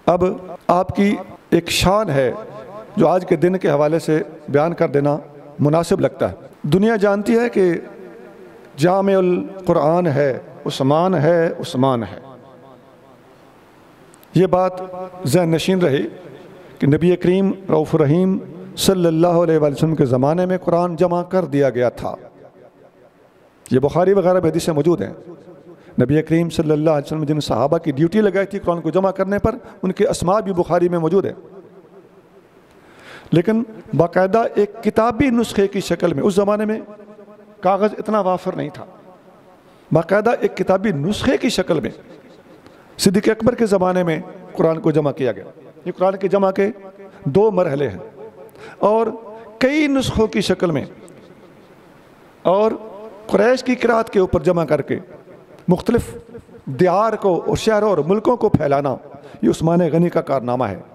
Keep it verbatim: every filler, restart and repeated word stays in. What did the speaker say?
اب آپ کی ایک شان ہے جو آج کے دن کے حوالے سے بیان کر دینا مناسب لگتا ہے۔ دنیا جانتی ہے کہ جامع القرآن ہے، عثمان ہے، عثمان ہے۔ یہ بات ذہن نشین رہی کہ نبی کریم رؤوف الرحیم صلی اللہ علیہ وآلہ وسلم کے زمانے میں قرآن جمع کر دیا گیا تھا۔ یہ بخاری وغیرہ میں حدیثیں موجود ہیں۔ نبی کریم صلی اللہ علیہ وسلم جن صحابہ کی ڈیوٹی لگائی تھی قرآن کو جمع کرنے پر، ان کے اسماء بھی بخاری میں موجود ہیں۔ لیکن باقاعدہ ایک کتابی نسخے کی شکل میں، اس زمانے میں کاغذ اتنا وافر نہیں تھا، باقاعدہ ایک کتابی نسخے کی شکل میں صدیق اکبر کے زمانے میں قرآن کو جمع کیا گیا۔ یہ قرآن کے جمع کے دو مرحلے ہیں، اور کئی نسخوں کی شکل میں، اور قریش کی قرأت کے اوپر جمع کر کے مختلف دیار کو اور شہروں اور ملکوں کو پھیلانا، یہ عثمان غنی کا کارنامہ ہے۔